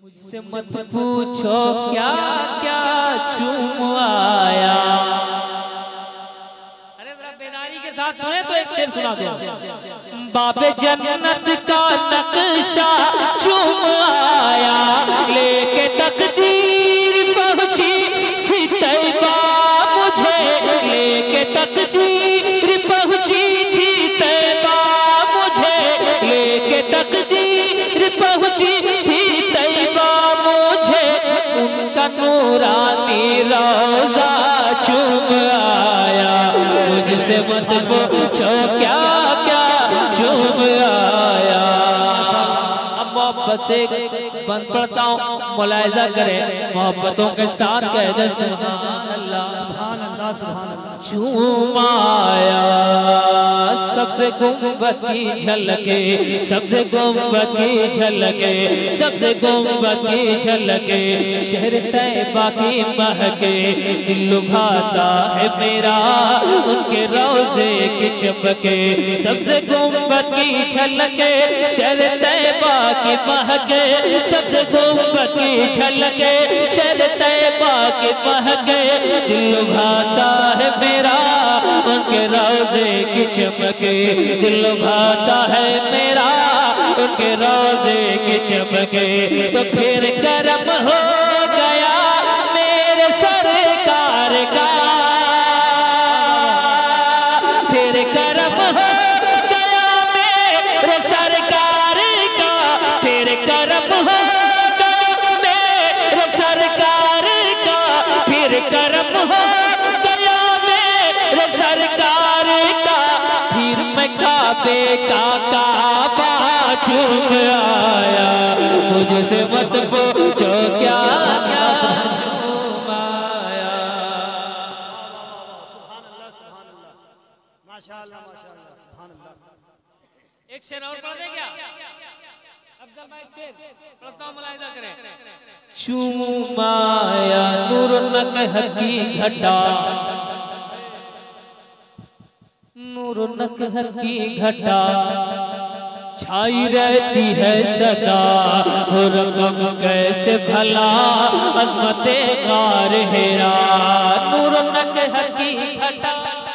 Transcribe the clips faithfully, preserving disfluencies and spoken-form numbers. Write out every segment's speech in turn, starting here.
मुझसे मत पूछो क्या क्या चूम आया। अरे जरा बेदारी के साथ सुने तो एक शेर सुना दो। बाबे जन्नत का नक्शा चूम आया, लेके तकदीर पहुंची थी तैबा मुझे, लेके तकदीर पहुंची थी तैबा मुझे, लेके तकदीर पहुंची थी तैबा मुझे, उनका नूरानी रोज़ा चूम आया। मुझसे मत पूछो क्या क्या चूम आया। अब मोहब्बत से बंद पढ़ता हूँ, मुलाहिज़ा करें, मोहब्बतों के साथ कह दे सुभान अल्लाह सुभान अल्लाह सुभान अल्लाह। चूम आया सबसे गुंबद की झलके, सबसे गुंबद की झलके, सबसे गुंबद की झलके, शहर तैबा की महके, दिल लुभाता है मेरा उनके रोज़े की चमके। सबसे गुंबद की झलके, शहर तैबा की महके, सबसे गुंबद की झलके, शहर तैबा की महके, दिल लुभाता है मेरा उनके रोज़े की चमके, दिल लुभाता है मेरा उनके रोज़े की चमके। तो फिर करम हो गया मेरे सरकार का, फिर करम हो गया मेरे सरकार का, फिर करम हो गया मेरे सरकार का, फिर करम हो सरकार का, फिर मैं काबे का काबा चूम आया। मुझसे मत पूछो क्या क्या चूम आया। सुभान अल्लाह सुभान अल्लाह माशाअल्लाह माशाअल्लाह सुभान अल्लाह। एक शेर और पढ़ दे क्या? अब्दुल भाई शेर पढ़ता हूं, मुलाहिज़ा करें। चूम आया नूर नकह की घटा, नूर नकहर की घटा छाई रहती है सदा, रकम कैसे भला अज़मते गार हेरा। नूर नकहर की घटा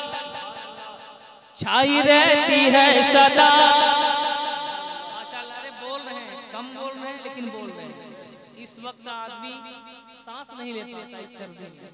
छाई रहती है सदा। माशाअल्लाह, अरे बोल रहे हैं, कम बोल रहे हैं लेकिन बोल रहे हैं। इस वक्त आदमी सांस नहीं ले पाता इस सर्दी में,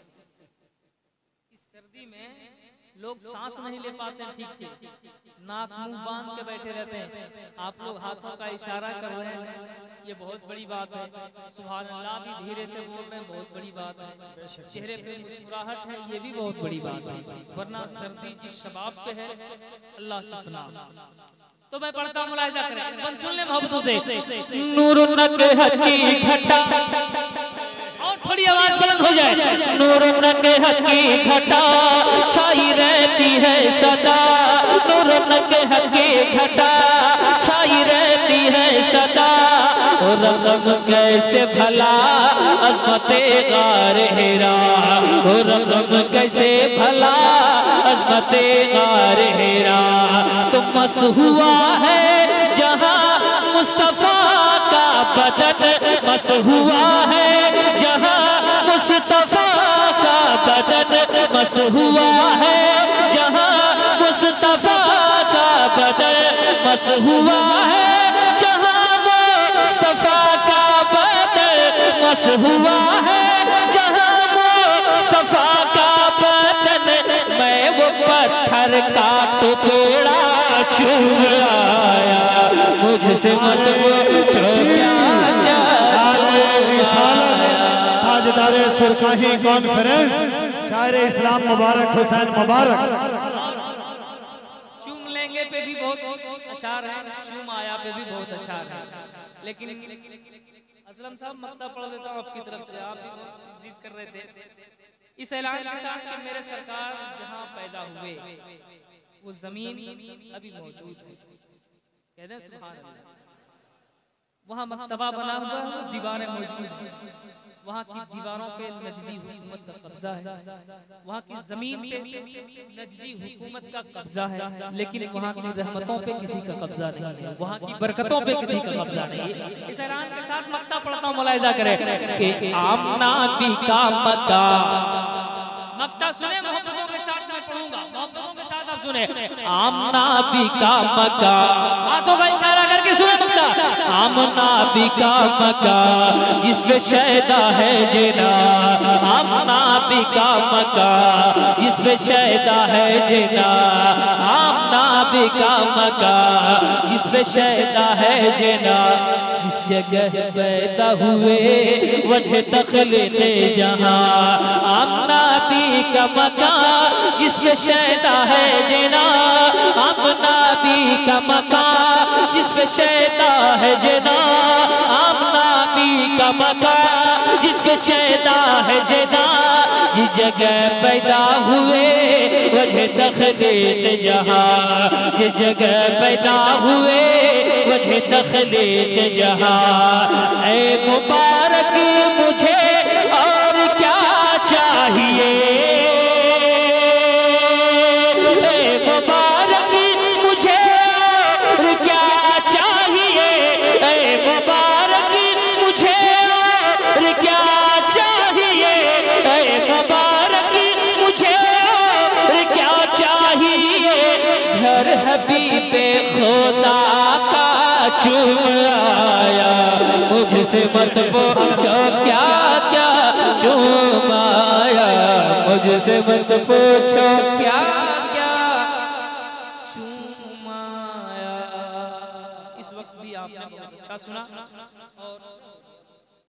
इस सर्दी में लोग सांस नहीं ले पाते ठीक से, नाक मुंह बांध के बैठे रहते हैं। आप लोग हाथों का इशारा कर रहे हैं, ये बहुत बड़ी बात है। सुभान अल्लाह भी धीरे से बोल रहे हैं, बहुत बड़ी बात है। चेहरे पे मुस्कुराहट है, ये भी बहुत बड़ी बात है, वरना सर्दी जिस शबाब पे है अल्लाह कितना। तो मैं पढ़ता हूँ, मुलाहिज़ा करें, बन सुन ले मोहब्बतों से। नूर नकहर की घटा, और थोड़ी आवाज बुलंद हो जाए। नूर नकहर की घटा छाई रहती है सदा, नूर नकहर की घटा छाई रहती है सदा, रकम कैसे भला अज़मते गार हेरा, रकम कैसे भला अज़मते गार हेरा। तो मस हुआ है जहाँ मुस्तफा का बदन, मस हुआ है जहाँ मुस्तफा का बदन, मस हुआ है जहाँ मुस्तफा का बदन, मस हुआ है जहाँ मुस्तफा का बदन, मस हुआ है जहाँ मुस्तफा का बदन। मैं वो पत्थर का टुकड़ा चूम आया। मुझसे मत पूछो क्या क्या ताजदार सुरकाही कॉन्फ्रेंस शायर इस्लाम मुबारक हुसैन मुबारक। चूम लेंगे पे भी बहुत अशार है, चूम आया पे भी बहुत अशार है, लेकिन असलम साहब मक्ता पढ़ देता हूँ आपकी तरफ से, आप भी जिद कर रहे थे इस ऐलान के साथ कि मेरे सरकार जहाँ पैदा हुए वो जमीन अभी मौजूद है। कहते हैं सुभान अल्लाह, वहाँ मक्तबा बना हुआ है, दीवारें मौजूद हैं, वहाँ की दीवारों पे नजदी हुकूमत का कब्जा है, वहाँ की जमीन पे नजदी हुकूमत का कब्जा है, लेकिन वहाँ की रहमतों पे किसी का कब्जा नहीं है, वहाँ की बरकतों पे किसी का कब्जा नहीं है। इस ऐलान के साथ मक्ता पढ़ता हूँ, मुलाहिजा करें कि आमना भी का मक्का। मक्ता सुने, मोहब्बतों के साथ मैं पढ़ूंगा, मोहब्बतों के साथ आप सुने। आमना भी का मक्का, हाथों का इशारा करके सुने मक्ता। आमना भी का मक्का जिसपे शैदा है जेना, आमना भी का मक्का जिसपे शैदा है जेना, आमना भी का मक्का जिसपे शैदा है जेना। जिस जगह पैदा हुए वजह तखलीक़े जहां, आमना भी का मकान जिसपे शैदा है जेना, आमना भी का मकान जिसपे शैदा है जेना, आमना भी का मकान जिसपे शैदा है जेना। जिस जगह पैदा हुए वजह तखलीक़े जहां, जिस जगह पैदा हुए वजह तखलीक़े जहां। ऐ मुबारक मुझे और क्या चाहिए, ऐ मुबारक मुझे और क्या चाहिए, ऐ मुबारक मुझे और क्या चाहिए, ऐ मुबारक मुझे और क्या चाहिए। घर हबीबे खुदा का चूम आया, मुझसे मत पूछो क्या क्या चूम आया, मुझसे मत पूछो क्या क्या चूम आया। इस वक्त भी आपने बहुत अच्छा सुना और